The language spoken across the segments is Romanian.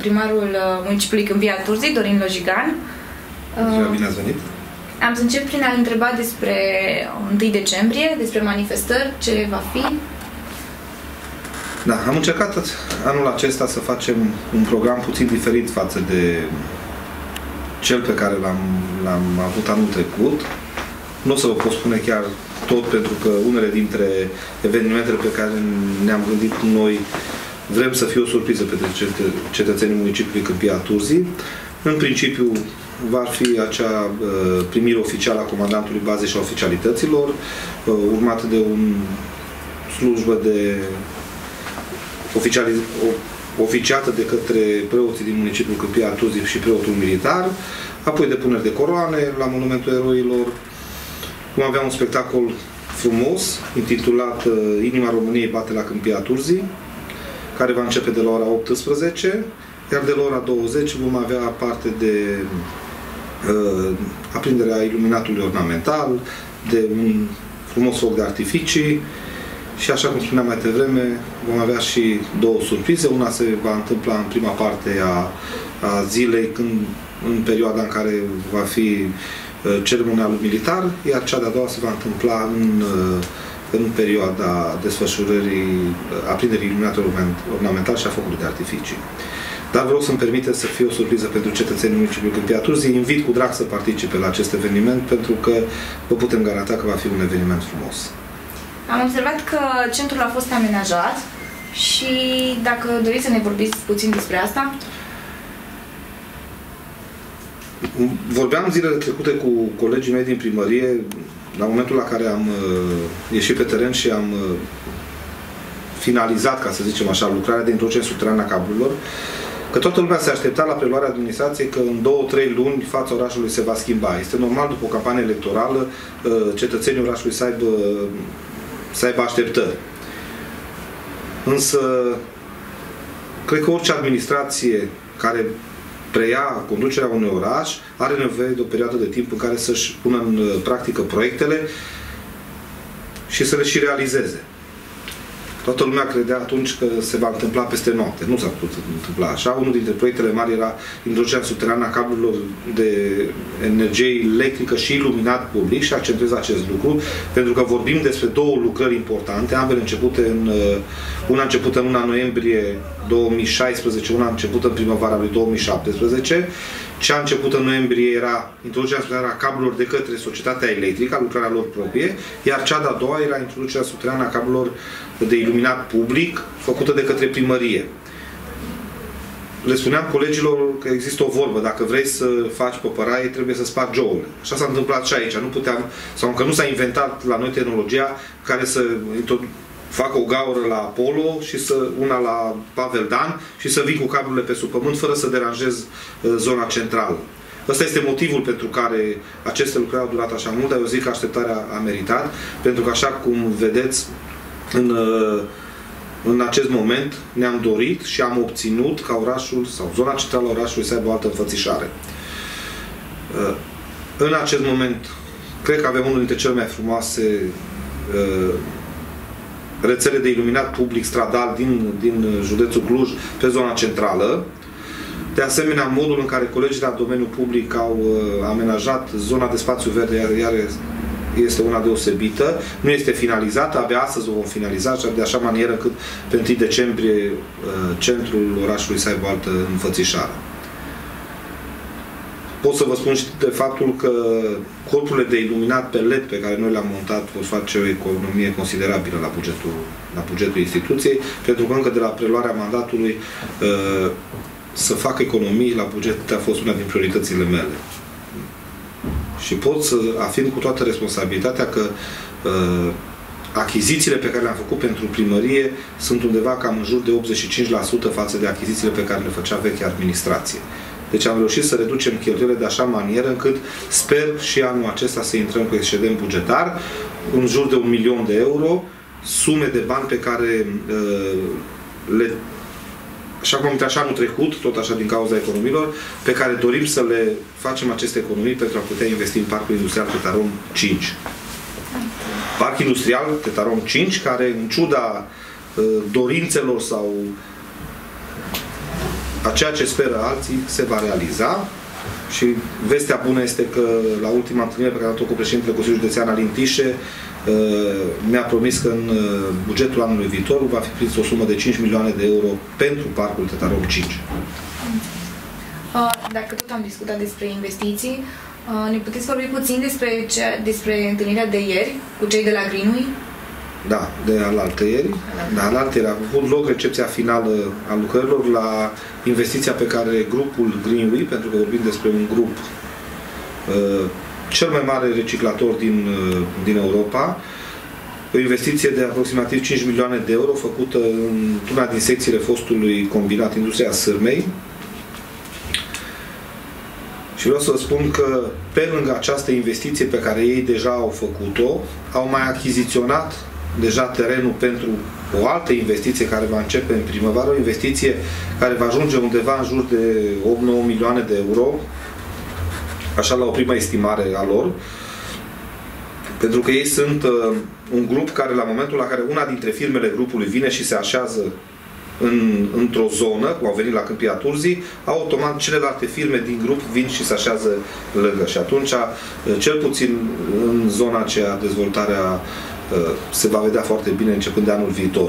primarul municipiului Câmpia Turzii, Dorin Lojigan. Bine ați venit! Am să încep prin a-l întreba despre 1 decembrie, despre manifestări, ce va fi. Da, am încercat anul acesta să facem un program puțin diferit față de cel pe care l-am avut anul trecut. Nu o să vă pot spune chiar tot, pentru că unele dintre evenimentele pe care ne-am gândit noi vrem să fie o surpriză pentru cetățenii municipiului Câmpia Turzii. În principiu va fi acea primire oficială a comandantului bazei și a oficialităților, urmată de un slujbă de oficiată de către preoții din municipiul Câmpia Turzii și preotul militar, apoi depuneri de coroane la Monumentul Eroilor. Vom avea un spectacol frumos, intitulat Inima României bate la Câmpia Turzii, care va începe de la ora 18, iar de la ora 20 vom avea parte de aprinderea iluminatului ornamental, de un frumos foc de artificii și, așa cum spuneam mai devreme, vom avea și două surprize. Una se va întâmpla în prima parte a zilei, în perioada în care va fi ceremonialul militar, iar cea de-a doua se va întâmpla în perioada desfășurării aprinderii iluminatorului ornamental și a focului de artificii. Dar vreau să-mi permite să fie o surpriză pentru cetățenii municipiului Câmpia Turzii. Invit cu drag să participe la acest eveniment, pentru că vă putem garanta că va fi un eveniment frumos. Am observat că centrul a fost amenajat și dacă doriți să ne vorbiți puțin despre asta. Vorbeam zilele trecute cu colegii mei din primărie, la momentul la care am ieșit pe teren și am finalizat, ca să zicem așa, lucrarea de introducere subterană a cablurilor, că toată lumea se aștepta la preluarea administrației că în 2-3 luni fața orașului se va schimba. Este normal, după o campanie electorală, cetățenii orașului să aibă așteptări. Însă, cred că orice administrație care preia conducerea unui oraș are nevoie de o perioadă de timp în care să-și pună în practică proiectele și să le și realizeze. Toată lumea credea atunci că se va întâmpla peste noapte. Nu s-a putut întâmpla așa. Unul dintre proiectele mari era introducerea subterană a cablurilor de energie electrică și iluminat public și accentuez acest lucru, pentru că vorbim despre două lucrări importante, ambele începute una începută în luna noiembrie 2016, una începută în primăvara lui 2017. Cea începută în noiembrie era introducerea subterană a cablurilor de către societatea electrică, lucrarea lor proprie, iar cea de-a doua era introducerea subterană a cablurilor de iluminat public, făcută de către primărie. Le spuneam colegilor că există o vorbă: dacă vrei să faci păpăraie, trebuie să spargi ouăle. Așa s-a întâmplat și aici. Nu puteam, sau încă nu s-a inventat la noi tehnologia care să facă o gaură la Apollo și una la Pavel Dan și să vii cu cablurile pe sub pământ fără să deranjezi zona centrală. Ăsta este motivul pentru care aceste lucrări au durat așa mult, dar eu zic că așteptarea a meritat, pentru că, așa cum vedeți, în acest moment ne-am dorit și am obținut ca orașul sau zona centrală a orașului să aibă o altă înfățișare. În acest moment, cred că avem unul dintre cele mai frumoase rețele de iluminat public stradal din județul Cluj pe zona centrală. De asemenea, modul în care colegii de la domeniul public au amenajat zona de spațiu verde iar este una deosebită. Nu este finalizată, abia astăzi o vom finaliza, de așa manieră încât pe 1 decembrie centrul orașului să aibă o altă înfățișare. Pot să vă spun și de faptul că corpurile de iluminat pe LED pe care noi le-am montat vor face o economie considerabilă la bugetul instituției, pentru că încă de la preluarea mandatului să fac economii la buget a fost una din prioritățile mele. Și pot să afirm cu toată responsabilitatea că achizițiile pe care le-am făcut pentru primărie sunt undeva cam în jur de 85% față de achizițiile pe care le făcea vechea administrație. Deci am reușit să reducem cheltuielile de așa manieră încât sper și anul acesta să intrăm cu excedent bugetar, în jur de 1 milion de euro, sume de bani pe care așa cum am intrat și anul trecut, tot așa din cauza economiilor, pe care dorim să le facem aceste economii pentru a putea investi în Parcul Industrial Tetarom 5. Parc Industrial Tetarom 5, care, în ciuda dorințelor sau a ceea ce speră alții se va realiza. Și vestea bună este că la ultima întâlnire pe care am avut-o cu președintele Consiliului Județean Alin Tișe, mi-a promis că în bugetul anului viitor va fi prins o sumă de 5 milioane de euro pentru Parcul Tătarău 5. Dacă tot am discutat despre investiții, ne puteți vorbi puțin despre întâlnirea de ieri cu cei de la Greenway? Da, de alaltăieri. Da, alaltăieri a avut loc recepția finală a lucrărilor la investiția pe care grupul Greenway, pentru că vorbim despre un grup cel mai mare reciclator din Europa, o investiție de aproximativ 5 milioane de euro făcută într-una din secțiile fostului combinat Industria Sârmei. Și vreau să vă spun că pe lângă această investiție pe care ei deja au făcut-o, au mai achiziționat deja terenul pentru o altă investiție care va începe în primăvară, o investiție care va ajunge undeva în jur de 8-9 milioane de euro, așa la o primă estimare a lor, pentru că ei sunt un grup care la momentul la care una dintre firmele grupului vine și se așează într-o zonă, cum au venit la Câmpia Turzii, automat celelalte firme din grup vin și se așează lângă. Și atunci, cel puțin în zona aceea, dezvoltarea se va vedea foarte bine începând de anul viitor.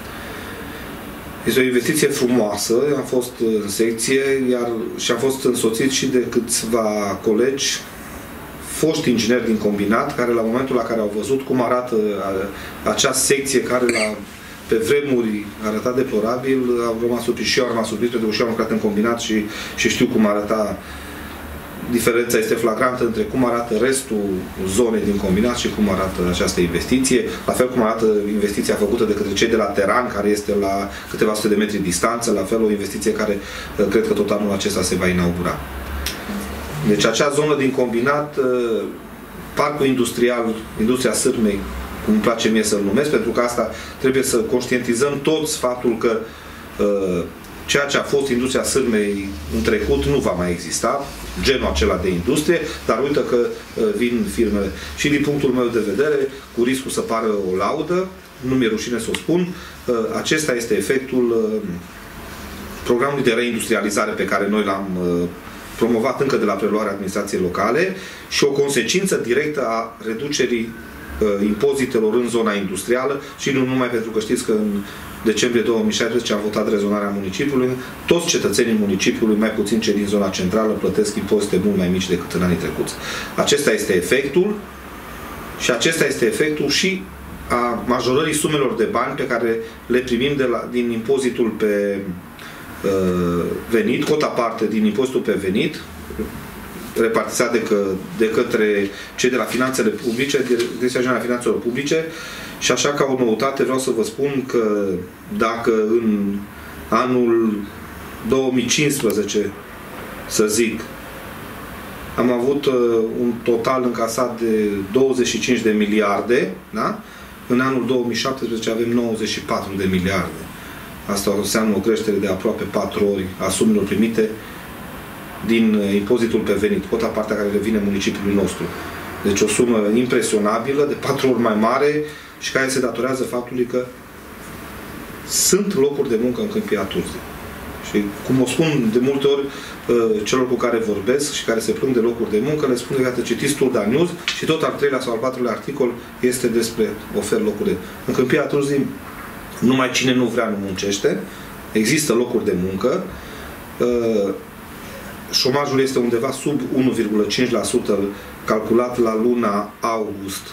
Este o investiție frumoasă, am fost în secție și am fost însoțit și de câțiva colegi, foști ingineri din combinat, care la momentul la care au văzut cum arată acea secție care pe vremuri arăta deplorabil, au rămas surprins și eu am rămas surprins pentru că și eu am lucrat în combinat și știu cum arăta. Diferența este flagrantă între cum arată restul zonei din combinat și cum arată această investiție. La fel cum arată investiția făcută de către cei de la Teran, care este la câteva sute de metri distanță, la fel o investiție care cred că tot anul acesta se va inaugura. Deci acea zonă din combinat, parcul industrial, Industria Sârmei, cum îmi place mie să-l numesc, pentru că asta trebuie să conștientizăm toți faptul că ceea ce a fost Industria Sârmei în trecut nu va mai exista, genul acela de industrie, dar uită că vin firmele. Și din punctul meu de vedere, cu riscul să pară o laudă, nu mi-e rușine să o spun, acesta este efectul programului de reindustrializare pe care noi l-am promovat încă de la preluarea administrației locale și o consecință directă a reducerii impozitelor în zona industrială și nu numai, pentru că știți că în decembrie 2016 am votat rezonarea municipiului. Toți cetățenii municipiului, mai puțin cei din zona centrală, plătesc impozite mult mai mici decât în anii trecuți. Acesta este efectul și acesta este efectul și a majorării sumelor de bani pe care le primim din impozitul pe venit, cota parte din impozitul pe venit, repartizat de către cei de la Finanțele Publice, Direcția Generală a Finanțelor Publice. Și așa, ca o noutate, vreau să vă spun că dacă în anul 2015, să zic, am avut un total încasat de 25 de miliarde, da? În anul 2017 avem 94 de miliarde. Asta înseamnă o creștere de aproape 4 ori a sumelor primite din impozitul pe venit, cota partea care revine municipiului nostru. Deci o sumă impresionabilă, de 4 ori mai mare și care se datorează faptului că sunt locuri de muncă în Câmpia Turzii. Și cum o spun de multe ori celor cu care vorbesc și care se plâng de locuri de muncă, le spun că, iată, citiți Turda News și tot al 3-lea sau al 4-lea articol este despre ofer locuri de... În Câmpia Turzii numai cine nu vrea nu muncește, există locuri de muncă, șomajul este undeva sub 1,5% calculat la luna august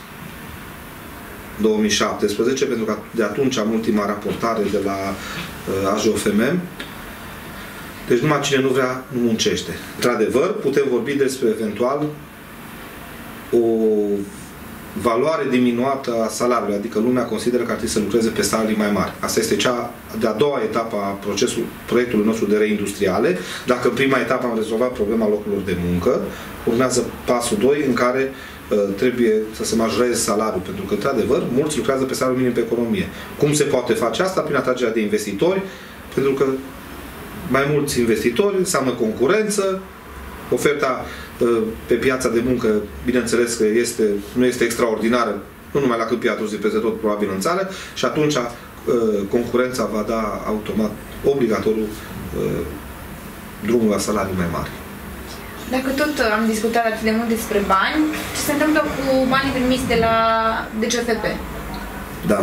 2017, pentru că de atunci am ultima raportare de la AJOFM. Deci numai cine nu vrea nu muncește. Într-adevăr, putem vorbi despre eventual o valoare diminuată a salariului, adică lumea consideră că ar trebui să lucreze pe salarii mai mari. Asta este cea de-a doua etapă a proiectului nostru de reindustriale. Dacă în prima etapă am rezolvat problema locurilor de muncă, urmează pasul 2 în care trebuie să se majoreze salariul, pentru că, într-adevăr, mulți lucrează pe salariul minim pe economie. Cum se poate face asta? Prin atragerea de investitori, pentru că mai mulți investitori înseamnă concurență, oferta pe piața de muncă, bineînțeles că nu este extraordinară, nu numai la Câmpia Turzii, peste tot probabil în țară, și atunci concurența va da automat, obligatoriu, drumul la salarii mai mari. Dacă tot am discutat atât de mult despre bani, ce se întâmplă cu banii primiți de la DGFP? Da.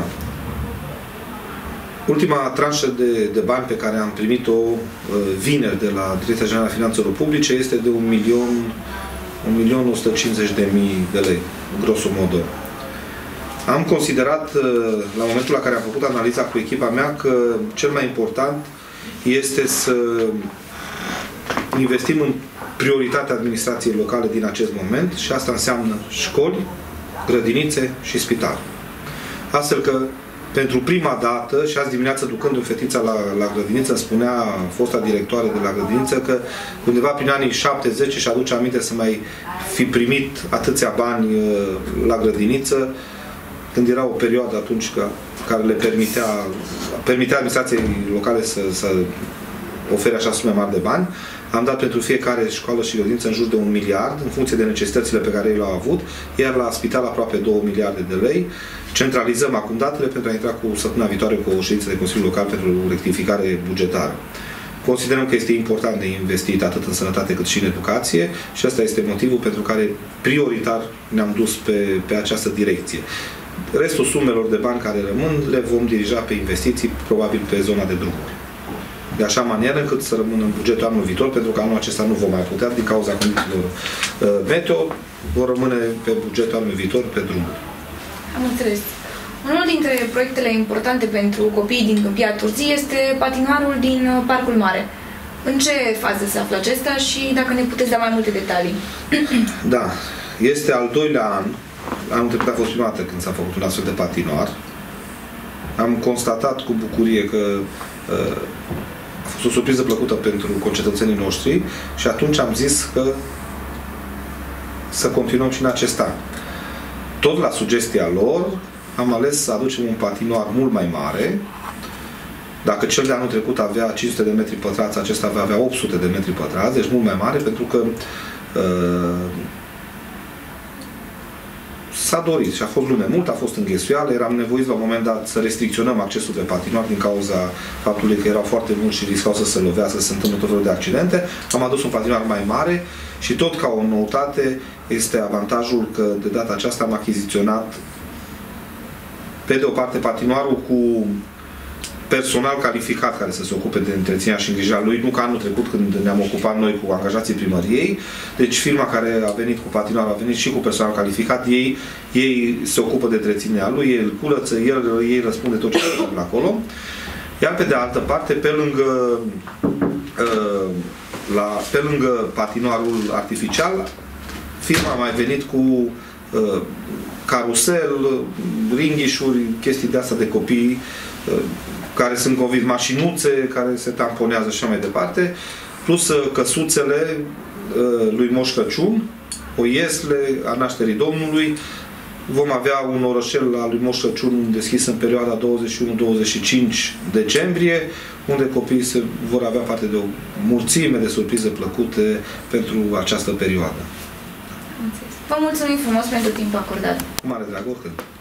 Ultima tranșă de bani pe care am primit-o vineri de la Direcția Generală a Finanțelor Publice este de 1.150.000 de lei, grosomodo. Am considerat, la momentul la care am făcut analiza cu echipa mea, că cel mai important este să investim în prioritatea administrației locale din acest moment și asta înseamnă școli, grădinițe și spitale. Astfel că pentru prima dată, și azi dimineață ducându-mi fetița la grădiniță, îmi spunea fosta directoare de la grădiniță că undeva prin anii 7-10 și aduce aminte să mai fi primit atâția bani la grădiniță, când era o perioadă atunci care le permitea administrației locale să ofere așa sume mari de bani. Am dat pentru fiecare școală și grădiniță în jur de 1 miliard, în funcție de necesitățile pe care ei le-au avut, iar la spital aproape 2 miliarde de lei. Centralizăm acum datele pentru a intra cu săptămâna viitoare cu o ședință de Consiliul Local pentru rectificare bugetară. Considerăm că este important de investit atât în sănătate cât și în educație și ăsta este motivul pentru care prioritar ne-am dus pe această direcție. Restul sumelor de bani care rămân le vom dirija pe investiții, probabil pe zona de drumuri. De așa manieră încât să rămână în bugetul anul viitor, pentru că anul acesta nu vom mai putea din cauza condițiilor meteo, vor rămâne pe bugetul anul viitor pe drumuri. Am înțeles. Unul dintre proiectele importante pentru copiii din Câmpia Turzii este patinoarul din Parcul Mare. În ce fază se află acesta și dacă ne puteți da mai multe detalii? Da, este al doilea an. Anul trecut a fost prima dată când s-a făcut un astfel de patinoar. Am constatat cu bucurie că a fost o surpriză plăcută pentru concetățenii noștri și atunci am zis că să continuăm și în acest an. Tot la sugestia lor am ales să aducem un patinoar mult mai mare. Dacă cel de anul trecut avea 500 de metri pătrați, acesta va avea 800 de metri pătrați, deci mult mai mare, pentru că s-a dorit și a fost lume mult, a fost înghesuială, eram nevoiți la un moment dat să restricționăm accesul pe patinoar din cauza faptului că erau foarte mulți și riscau să se lovească, să se întâmplă tot felul de accidente. Am adus un patinoar mai mare și tot ca o noutate este avantajul că de data aceasta am achiziționat pe de o parte patinoarul cu personal calificat care să se ocupe de întreținerea și îngrijirea lui, nu ca anul trecut când ne-am ocupat noi cu angajații primăriei. Deci firma care a venit cu patinoarul a venit și cu personal calificat, ei se ocupă de întreținerea lui, ei îl curăță, ei răspunde tot ce se întâmplă acolo. Iar pe de altă parte, pe lângă patinoarul artificial, firma a mai venit cu carusel, ringhișuri, chestii de asta de copii, care sunt convins, mașinuțe care se tamponează și așa mai departe, plus căsuțele lui Moș Crăciun, o iesle a nașterii Domnului. Vom avea un orășel al lui Moș Crăciun deschis în perioada 21-25 decembrie, unde copiii vor avea parte de o mulțime de surprize plăcute pentru această perioadă. Vă mulțumim frumos pentru timpul acordat. Cu mare drag, oricând.